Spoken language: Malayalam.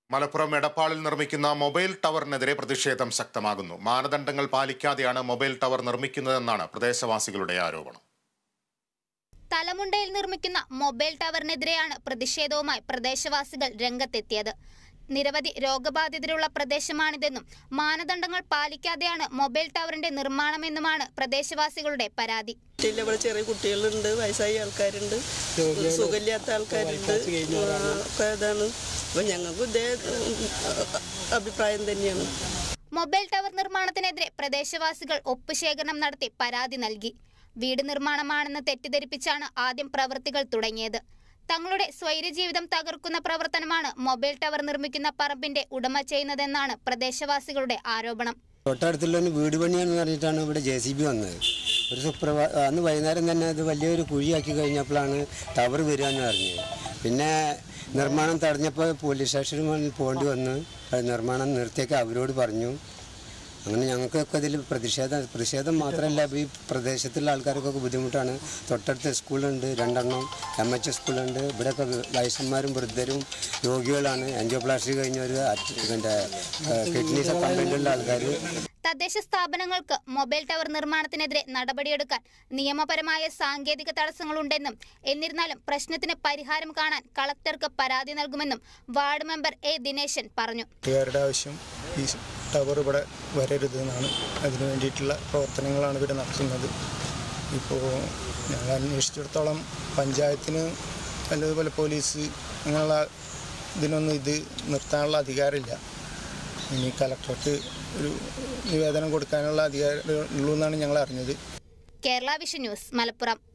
മലപ്പുറം എടപ്പാളിൽ നിർമ്മിക്കുന്ന മൊബൈൽ ടവറിനെതിരെ പ്രതിഷേധം ശക്തമാകുന്നു. മാനദണ്ഡങ്ങൾ പാലിക്കാതെയാണ് മൊബൈൽ ടവർ നിർമ്മിക്കുന്നതെന്നാണ് പ്രദേശവാസികളുടെ ആരോപണം. തലമുണ്ടയിൽ നിർമ്മിക്കുന്ന മൊബൈൽ ടവറിനെതിരെയാണ് പ്രതിഷേധവുമായി പ്രദേശവാസികൾ രംഗത്തെത്തിയത്. നിരവധി രോഗബാധിതരുള്ള പ്രദേശമാണിതെന്നും മാനദണ്ഡങ്ങൾ പാലിക്കാതെയാണ് മൊബൈൽ ടവറിന്റെ നിർമ്മാണമെന്നുമാണ് പ്രദേശവാസികളുടെ പരാതി. ചെറിയ കുട്ടികളുണ്ട്, വയസ്സായ ആൾക്കാരുണ്ട്, സുഖമില്ലാത്ത ആൾക്കാരുണ്ട്. അപ്പൊ ഞങ്ങൾക്ക് ഇതേ അഭിപ്രായം തന്നെയാണ്. മൊബൈൽ ടവർ നിർമ്മാണത്തിനെതിരെ പ്രദേശവാസികൾ ഒപ്പുശേഖരണം നടത്തി പരാതി നൽകി. വീട് നിർമ്മാണമാണെന്ന് തെറ്റിദ്ധരിപ്പിച്ചാണ് ആദ്യം പ്രവൃത്തികൾ തുടങ്ങിയത്. തങ്ങളുടെ സ്വൈര്യജീവിതം തകർക്കുന്ന പ്രവർത്തനമാണ് മൊബൈൽ ടവർ നിർമ്മിക്കുന്ന പറമ്പിന്റെ ഉടമ ചെയ്യുന്നതെന്നാണ് പ്രദേശവാസികളുടെ ആരോപണം. തൊട്ടടുത്തുള്ള വീട് പണിയാന്ന് പറഞ്ഞിട്ടാണ് ഇവിടെ JCB വന്നത്. അന്ന് വൈകുന്നേരം തന്നെ അത് വലിയൊരു കുഴിയാക്കി കഴിഞ്ഞപ്പോഴാണ് ടവർ വരിക എന്ന് പറഞ്ഞത്. പിന്നെ നിർമ്മാണം തടഞ്ഞപ്പോൾ പോലീസ് സ്റ്റേഷനിൽ പോകേണ്ടി വന്ന് നിർമ്മാണം നിർത്തിയൊക്കെ അവരോട് പറഞ്ഞു. അങ്ങനെ ഞങ്ങൾക്കൊക്കെ ഇതിൽ പ്രതിഷേധം മാത്രമല്ല, ഈ പ്രദേശത്തുള്ള ആൾക്കാർക്കൊക്കെ ബുദ്ധിമുട്ടാണ്. തൊട്ടടുത്ത് സ്കൂളുണ്ട്, 2 MH സ്കൂളുണ്ട്. ഇവിടെയൊക്കെ വയസ്സന്മാരും വൃദ്ധരും രോഗികളാണ്, ആൻജിയോപ്ലാസ്റ്റി കഴിഞ്ഞവർ, കിഡ്നി കംപ്ലൈൻ്റുള്ള ആൾക്കാർ. തദ്ദേശ സ്ഥാപനങ്ങൾക്ക് മൊബൈൽ ടവർ നിർമ്മാണത്തിനെതിരെ നടപടിയെടുക്കാൻ നിയമപരമായ സാങ്കേതിക തടസ്സങ്ങളുണ്ടെന്നും എന്നിരുന്നാലും പ്രശ്നത്തിന് പരിഹാരം കാണാൻ കളക്ടർക്ക് പരാതി നൽകുമെന്നും വാർഡ് മെമ്പർ A ദിനേശൻ പറഞ്ഞു. ഈ ടവർ ഇവിടെ വരരുതെന്നാണ്, അതിനു വേണ്ടിയിട്ടുള്ള പ്രവർത്തനങ്ങളാണ് ഇവിടെ നടത്തുന്നത്. ഇപ്പോൾ ഞങ്ങൾ അന്വേഷിച്ചിടത്തോളം പഞ്ചായത്തിന് അതുപോലെ പോലീസ് അങ്ങനെയുള്ള ഇതിനൊന്നും ഇത് നിർത്താനുള്ള അധികാരമില്ല. ഇനി കളക്ടർക്ക് ഒരു നിവേദനം കൊടുക്കാനുള്ള അധികാരം ഉള്ളൂ എന്നാണ് ഞങ്ങൾ അറിഞ്ഞത്. Kerala vision news, Malappuram.